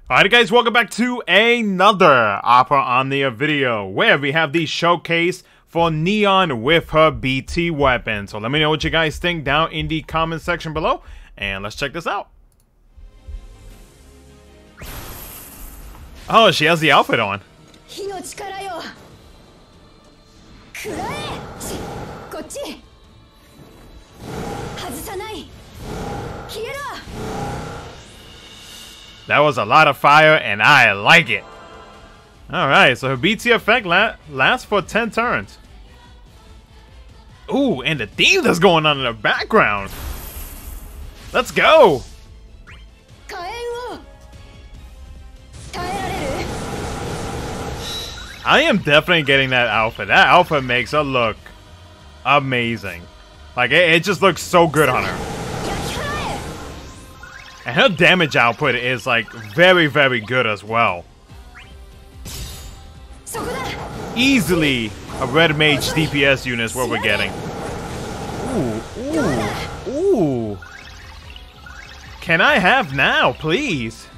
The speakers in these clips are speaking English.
Alright guys, welcome back to another Opera Omnia video where we have the showcase for Neon with her BT weapon. So let me know what you guys think down in the comment section below and let's check this out. Oh, she has the outfit on. That was a lot of fire, and I like it. Alright, so her BT effect lasts for 10 turns. Ooh, and the theme that's going on in the background. Let's go! I am definitely getting that outfit. That outfit makes her look amazing. Like, it just looks so good on her. And her damage output is like very, very good as well. Easily a red mage DPS unit is what we're getting. Ooh, ooh, ooh. Can I have now, please?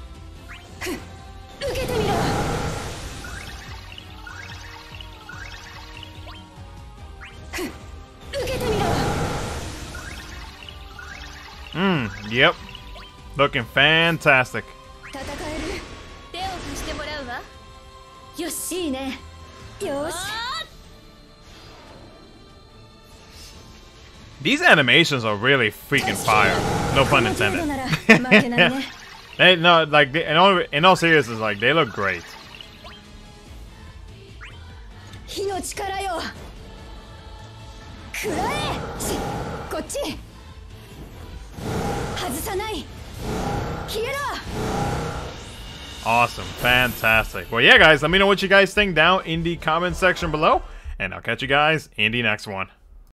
Yep. Looking fantastic. These animations are really freaking fire. No pun intended. No, like in all seriousness, like they look great. Awesome, fantastic. Well, yeah, guys, let me know what you guys think down in the comment section below, and I'll catch you guys in the next one.